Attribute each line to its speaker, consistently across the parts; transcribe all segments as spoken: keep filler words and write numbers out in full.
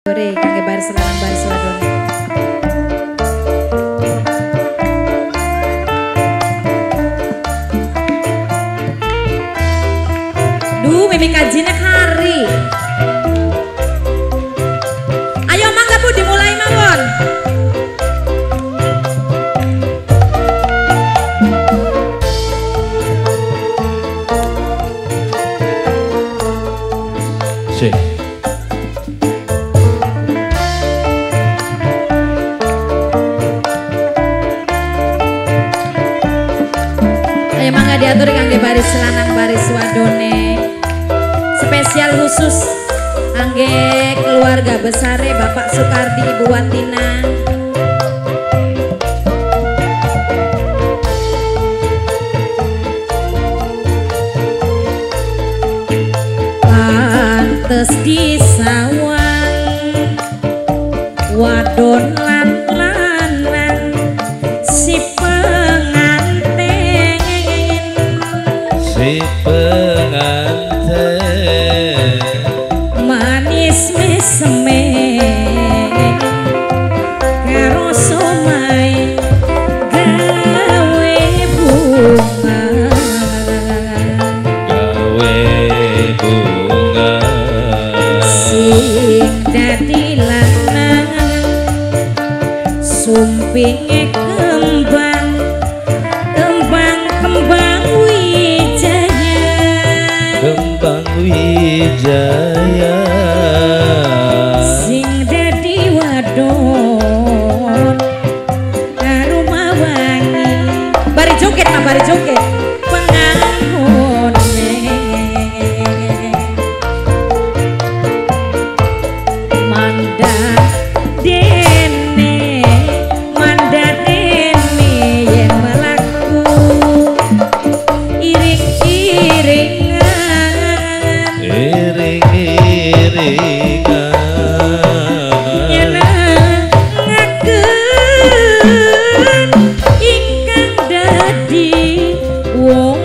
Speaker 1: Sore kangge baris lanang baris wadon. Duh, mimi kajine kari. Ayo mangga Bu dimulai mawon.
Speaker 2: Sik.
Speaker 1: Ayo mangga diatur kangge baris lanang baris wadone. Spesial khusus kangge keluarga besare Bapak Sukardi Ibu Watina. Pantes disawang wadon lan lanang si pengantin
Speaker 2: Si pengantin
Speaker 1: manis meseme karo somai gawe bunga
Speaker 2: gawe bunga
Speaker 1: sing dadi lanang sumpinge kembang kembang kembang wijaya
Speaker 2: kembang wijaya
Speaker 1: sing dadi wadon karo mawangi bari joget mah bari joget pengangone manda dene manda dene yen melaku iring-iringan
Speaker 2: iring-iringan
Speaker 1: nyenengaken ingkang dadi wong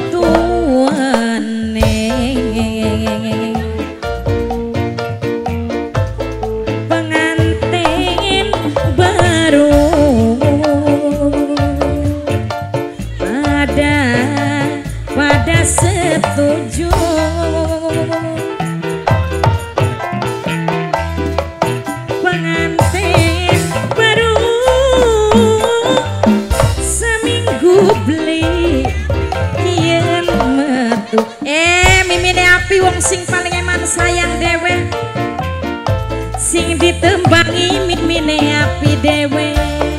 Speaker 1: tuane pengantin baru pada pada setuju pengantin baru seminggu beli yen metu eh mimine api wong sing paling eman sayang dewe sing ditembangi mimine api dewe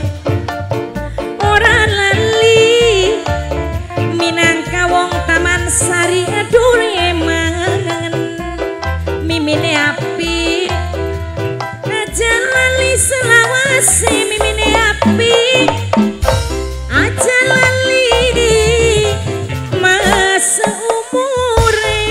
Speaker 1: ora lali minangka wong taman sari adureman mimine api aja lali selawase mimine api aja lali masa umure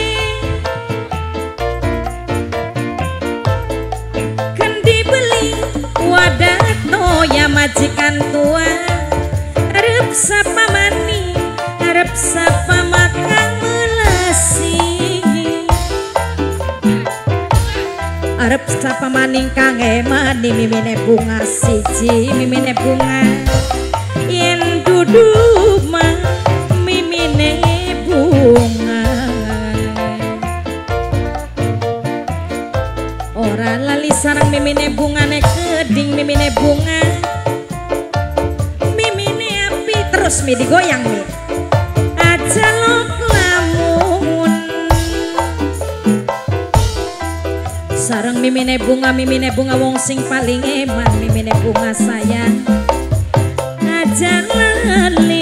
Speaker 1: kendi beli wadah toya majikan tua arep sapa mani arep sapa makan melasi arep sapa maning kang emani mimine bunga siji mimine bunga yen dudu mah mimine bunga ora lali sareng mimine bungane keding mimine bunga mimine api terus mi digoyang mi aja lo lamun sareng mimine bunga mimine bunga wong sing paling eman mimine bunga sayang aja lali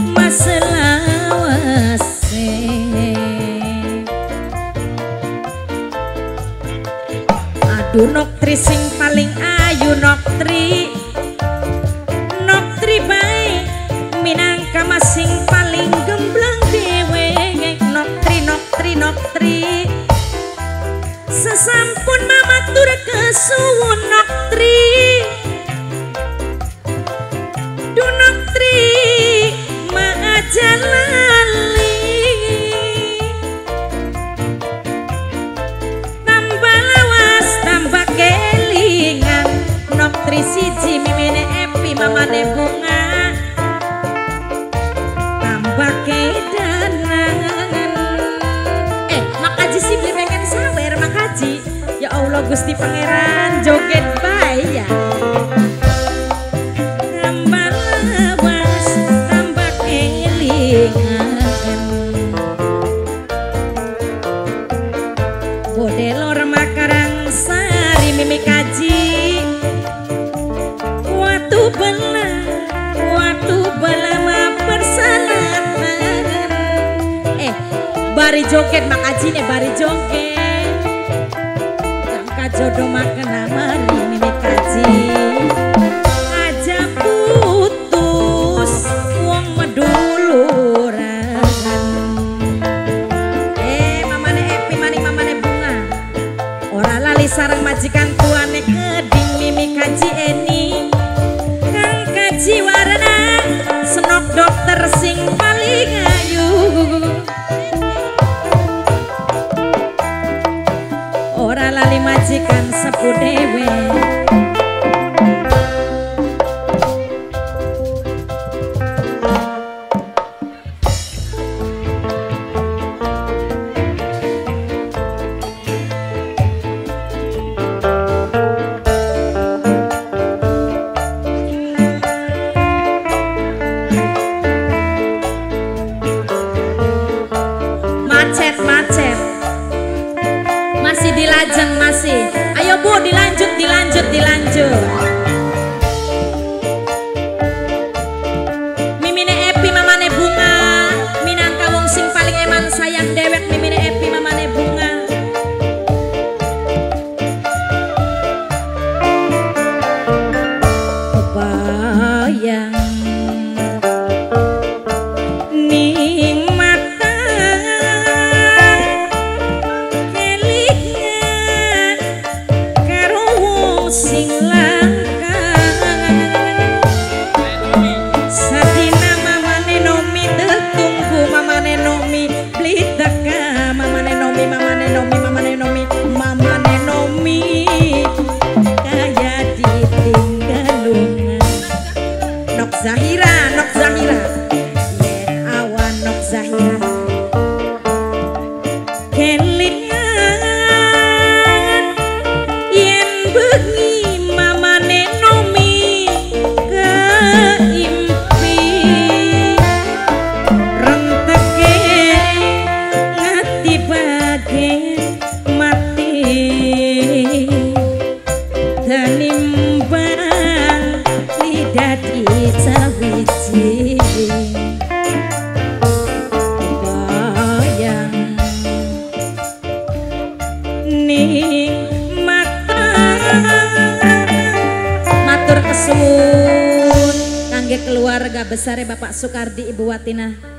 Speaker 1: maselawase aduh noktri sing paling ayu noktri noktri bae minangka masing paling gemblang dewe noktri noktri noktri sesampun mamatur kesuwun noktri du noktri ma aja lali tambah lawas tambah ke Putri siji mimine Epi mamane bunga tambah kedanangan. Eh makaji sih beli pengen sawer makaji. Ya Allah Gusti Pangeran joget bayi ya. Tambah lawas tambah kelingan. Bodelor makarang sari mimi kaji. Waktu bela, waktu bela ma persalatan. Eh, bari joget makaji nih bari joget. Jangka jodoh makan amari mimi kaji. Aja putus wong meduluran. Eh, mamane Epi maning mamane bunga. Ora lali sareng majikan tuane keding mimi kaji eni. Kang kaji warna senok dokter sing paling ayu. Ora lali majikan sepu dewe. Macet masih dilajeng masih. Ayo Bu dilanjut dilanjut dilanjut. Mimine Epi mamane bunga minangka wong sing paling eman sayang dewek mimine Epi mamane bunga. Kebayang ning mata kelingan karo wong sing langka. Sadina mamane nomi tetunggu mamane nomi blitaka mamane nomi mamane nomi mamane nomi mamane nomi kaya ditinggalungan. Nok Zahira Nok Zahira yen awan Nok Zahira kelingan yen bengi mamane nomi keimpi renteke ngati bagen mati danimbang lidah di sawiji. Bayang ning mata matur kesuwun kangge keluarga besare Bapak Sukardi Ibu Watina.